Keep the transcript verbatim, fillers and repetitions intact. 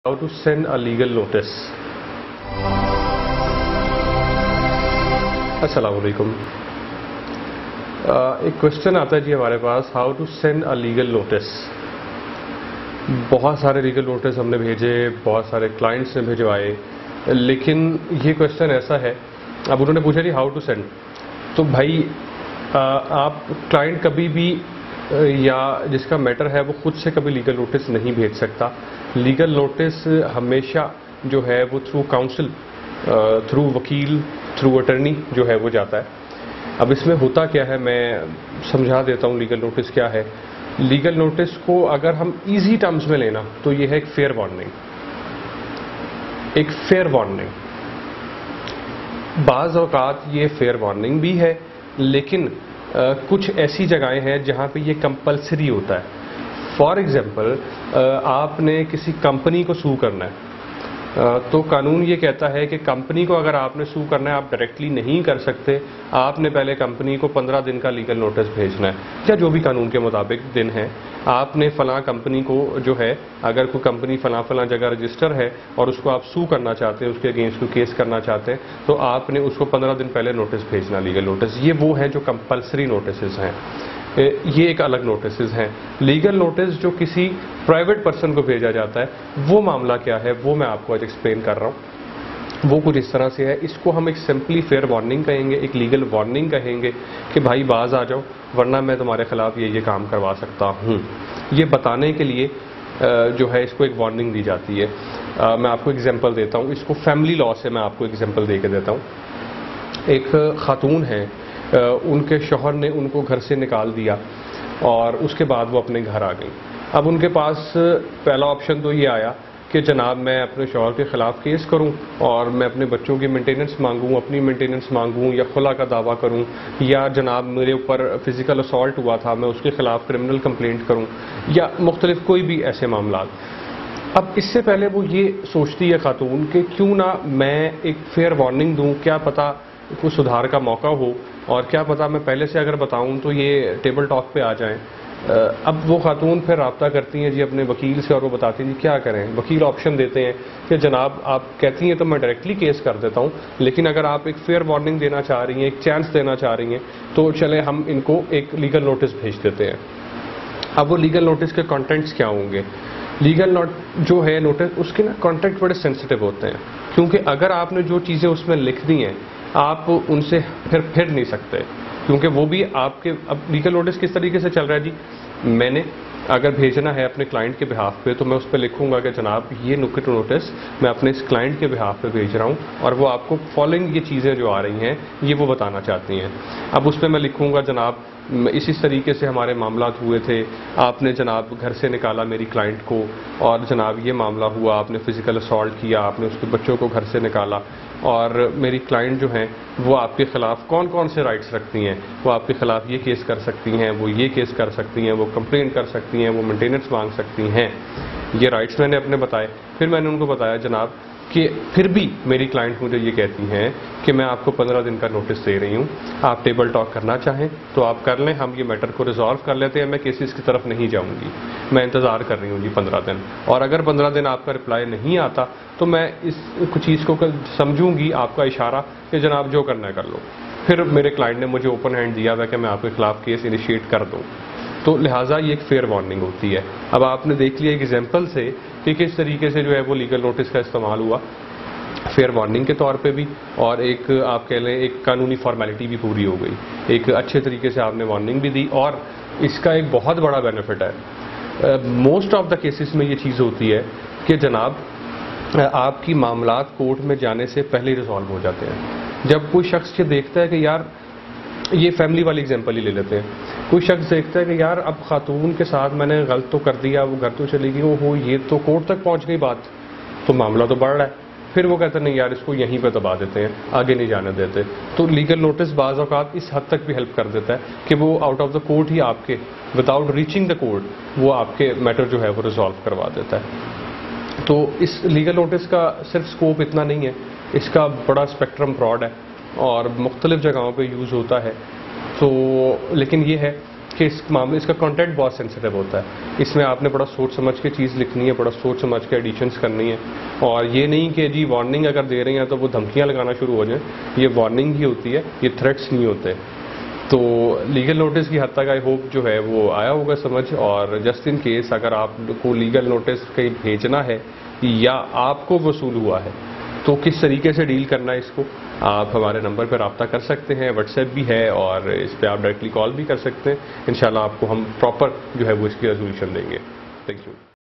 How to send a legal notice. अस्सलाम वालेकुम। एक क्वेश्चन आता है जी हमारे पास, how to send a legal notice. बहुत सारे लीगल नोटिस हमने भेजे, बहुत सारे क्लाइंट्स ने भिजवाए, लेकिन ये क्वेश्चन ऐसा है, अब उन्होंने पूछा जी हाउ टू सेंड, तो भाई आ, आप क्लाइंट कभी भी या जिसका मैटर है वो खुद से कभी लीगल नोटिस नहीं भेज सकता। लीगल नोटिस हमेशा जो है वो थ्रू काउंसिल, थ्रू वकील, थ्रू अटर्नी जो है वो जाता है। अब इसमें होता क्या है, मैं समझा देता हूँ लीगल नोटिस क्या है। लीगल नोटिस को अगर हम इजी टर्म्स में लेना तो ये है एक फेयर वार्निंग, एक फेयर वार्निंग। बाज़ औक़ात ये फेयर वार्निंग भी है, लेकिन आ, कुछ ऐसी जगहें हैं जहाँ पे ये कंपलसरी होता है। फॉर एग्जांपल, आपने किसी कंपनी को सू करना है, तो कानून ये कहता है कि कंपनी को अगर आपने सू करना है, आप डायरेक्टली नहीं कर सकते, आपने पहले कंपनी को पंद्रह दिन का लीगल नोटिस भेजना है, या जो भी कानून के मुताबिक दिन है। आपने फलां कंपनी को जो है, अगर कोई कंपनी फलां फलां जगह रजिस्टर है और उसको आप सू करना चाहते हैं, उसके अगेंस्ट कोई केस करना चाहते हैं, तो आपने उसको पंद्रह दिन पहले नोटिस भेजना, लीगल नोटिस। ये वो हैं जो कंपल्सरी नोटिस हैं, ये एक अलग नोटिस हैं। लीगल नोटिस जो किसी प्राइवेट पर्सन को भेजा जाता है, वो मामला क्या है वो मैं आपको आज एक्सप्लेन कर रहा हूँ। वो कुछ इस तरह से है, इसको हम एक सिंपली फेयर वार्निंग कहेंगे, एक लीगल वार्निंग कहेंगे कि भाई बाज आ जाओ, वरना मैं तुम्हारे खिलाफ ये ये काम करवा सकता हूँ। ये बताने के लिए जो है इसको एक वार्निंग दी जाती है। मैं आपको एग्जाम्पल देता हूँ, इसको फैमिली लॉ से मैं आपको एग्जाम्पल दे के देता हूँ। एक खातून है, उनके शौहर ने उनको घर से निकाल दिया और उसके बाद वो अपने घर आ गई। अब उनके पास पहला ऑप्शन तो ये आया कि जनाब मैं अपने शौहर के ख़िलाफ़ केस करूं और मैं अपने बच्चों की मेंटेनेंस मांगूं, अपनी मेंटेनेंस मांगूं, या खुला का दावा करूं, या जनाब मेरे ऊपर फ़िज़िकल असॉल्ट हुआ था मैं उसके ख़िलाफ़ क्रिमिनल कंप्लेंट करूं, या मुख्तलिफ कोई भी ऐसे मामला। अब इससे पहले वो ये सोचती है खातून कि क्यों ना मैं एक फेयर वार्निंग दूं, क्या पता कुछ सुधार का मौका हो, और क्या पता मैं पहले से अगर बताऊं तो ये टेबल टॉक पे आ जाएं। अब वो खातून फिर रब्ता करती हैं जी अपने वकील से, और वो बताती हैं जी क्या करें। वकील ऑप्शन देते हैं कि जनाब आप कहती हैं तो मैं डायरेक्टली केस कर देता हूं, लेकिन अगर आप एक फेयर वार्निंग देना चाह रही हैं, एक चांस देना चाह रही हैं, तो चले हम इनको एक लीगल नोटिस भेज देते हैं। अब वो लीगल नोटिस के कंटेंट्स क्या होंगे? लीगल नोट जो है नोटिस, उसके ना कंटेंट बड़े सेंसिटिव होते हैं, क्योंकि अगर आपने जो चीज़ें उसमें लिख दी हैं आप उनसे फिर फिर नहीं सकते, क्योंकि वो भी आपके। अब लीगल नोटिस किस तरीके से चल रहा है जी, मैंने अगर भेजना है अपने क्लाइंट के बिहाफ पे, तो मैं उस पर लिखूंगा कि जनाब ये नुक्कड़ नोटिस मैं अपने इस क्लाइंट के बिहाफ पे भेज रहा हूँ, और वो आपको फॉलोइंग ये चीज़ें जो आ रही हैं ये वो बताना चाहती हैं। अब उस पर मैं लिखूंगा जनाब इसी तरीके से हमारे मामलात हुए थे, आपने जनाब घर से निकाला मेरी क्लाइंट को, और जनाब ये मामला हुआ, आपने फ़िज़िकल असॉल्ट किया, आपने उसके बच्चों को घर से निकाला, और मेरी क्लाइंट जो हैं वो आपके ख़िलाफ़ कौन कौन से राइट्स रखती हैं। वो आपके ख़िलाफ़ ये केस कर सकती हैं, वो ये केस कर सकती हैं, वो कंप्लेंट कर सकती हैं, वो मेंटेनेंस मांग सकती हैं। ये राइट्स मैंने अपने बताए। फिर मैंने उनको बताया जनाब कि फिर भी मेरी क्लाइंट मुझे ये कहती हैं कि मैं आपको पंद्रह दिन का नोटिस दे रही हूँ, आप टेबल टॉक करना चाहें तो आप कर लें, हम ये मैटर को रिजॉल्व कर लेते हैं, मैं केसेस की तरफ नहीं जाऊँगी, मैं इंतज़ार कर रही हूँ जी पंद्रह दिन। और अगर पंद्रह दिन आपका रिप्लाई नहीं आता तो मैं इस चीज़ को समझूंगी आपका इशारा कि जनाब जो करना है कर लो। फिर मेरे क्लाइंट ने मुझे ओपन हैंड दिया हुआ कि मैं आपके खिलाफ केस इनिशिएट कर दूँ, तो लिहाजा ये एक फेयर वार्निंग होती है। अब आपने देख लिया एग्जाम्पल से कि किस तरीके से जो है वो लीगल नोटिस का इस्तेमाल हुआ, फेयर वार्निंग के तौर पे भी, और एक आप कह लें एक कानूनी फॉर्मेलिटी भी पूरी हो गई, एक अच्छे तरीके से आपने वार्निंग भी दी। और इसका एक बहुत बड़ा बेनिफिट है, मोस्ट ऑफ द केसेस में ये चीज़ होती है कि जनाब आपकी मामलात कोर्ट में जाने से पहले रिजॉल्व हो जाते हैं। जब कोई शख्स ये देखता है कि यार, ये फैमिली वाली एग्जांपल ही ले लेते हैं, कोई शख्स देखता है कि यार अब खातून के साथ मैंने गलत तो कर दिया, वो घर तो चली गई, वो ये तो कोर्ट तक पहुंच गई बात, तो मामला तो बढ़ रहा है। फिर वो कहते हैं नहीं यार इसको यहीं पे दबा देते हैं, आगे नहीं जाने देते। तो लीगल नोटिस बाज़ औक़ात इस हद तक भी हेल्प कर देता है कि वो आउट ऑफ द कोर्ट ही आपके, विदाउट रीचिंग द कोर्ट, वो आपके मैटर जो है वो रिजॉल्व करवा देता है। तो इस लीगल नोटिस का सिर्फ स्कोप इतना नहीं है, इसका बड़ा स्पेक्ट्रम ब्रॉड है और मुख्तलिफ जगहों पे यूज़ होता है। तो लेकिन ये है کہ اس معاملے اس کا کانٹینٹ بہت سینسٹیو ہوتا ہے. اس میں آپ نے بڑا سوچ سمجھ کے چیز لکھنی ہے, بڑا سوچ سمجھ کے ایڈیشنز کرنی ہے, اور یہ نہیں کہ جی وارننگ اگر دے رہے ہیں تو وہ دھمکیاں لگانا شروع ہو جائیں. یہ وارننگ ہی ہوتی ہے, یہ تھریٹس نہیں ہوتے. تو لیگل نوٹس کی حد تک آئی ہوپ جو ہے وہ آیا ہوگا سمجھ. اور جسٹ ان کیس اگر آپ کو لیگل نوٹس کہیں بھیجنا ہے یا آپ کو وصول ہوا ہے تو کس طریقے سے ڈیل کرنا ہے اس کو, آپ ہمارے نمبر پہ رابطہ کر سکتے ہیں. واٹس ایپ بھی ہے اور اس پہ آپ ڈائریکٹلی کال بھی کر سکتے ہیں. انشاءاللہ آپ کو ہم پراپر جو ہے وہ اس کی ریزولوشن دیں گے. Thank you.